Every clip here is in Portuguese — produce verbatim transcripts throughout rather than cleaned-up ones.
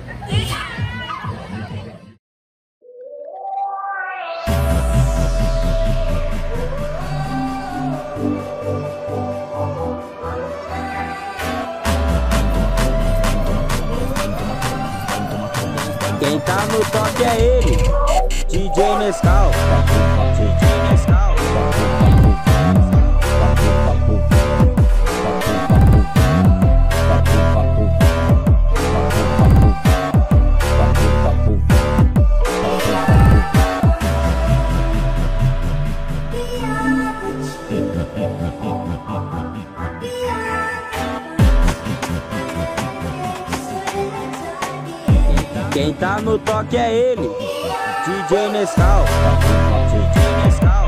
Quem tá no toque é ele, D J Nescau, D J Nescau. Quem tá no toque é ele, D J Nescau, D J Nescau.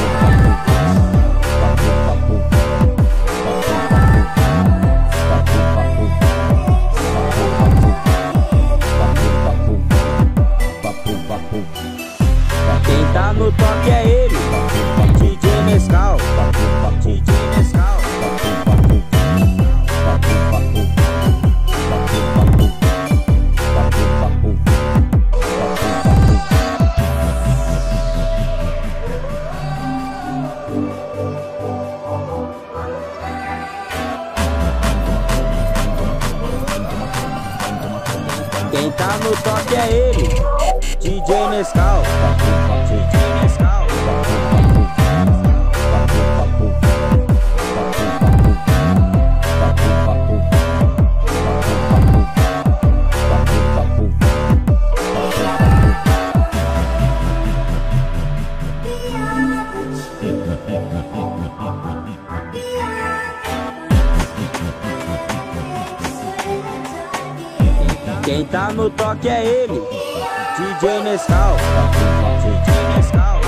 Quem tá no toque é ele, D J Nescau, D J Nescau. Quem tá no toque é ele, D J Nescau, D J Nescau. Quem tá no toque é ele, D J Nescau, D J Nescau.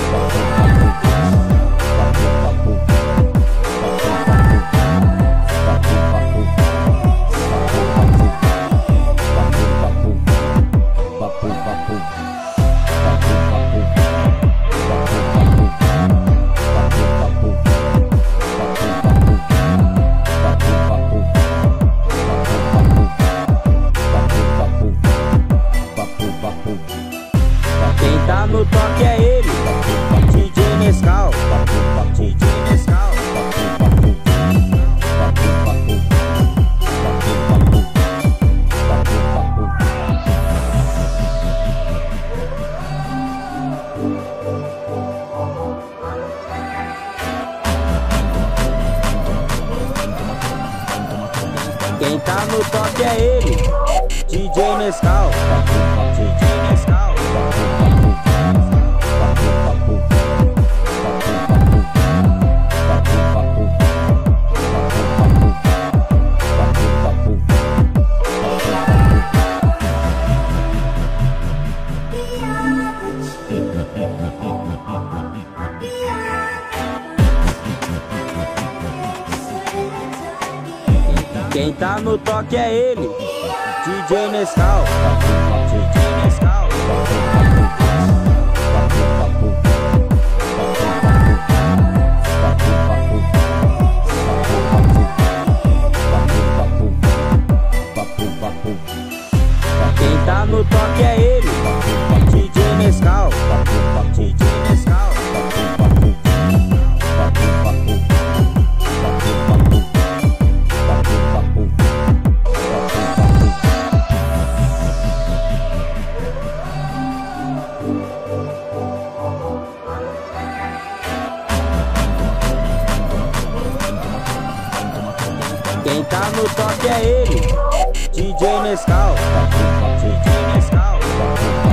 Quem tá no toque é ele, D J Nescau, D J Nescau. Quem tá no toque é ele, D J Nescau, D J Nescau. Quem tá no toque é ele, D J Nescau, D J Nescau. Quem tá no toque é ele, D J Nescau, D J Nescau. Quem tá no toque é ele, D J Nescau, D J Nescau.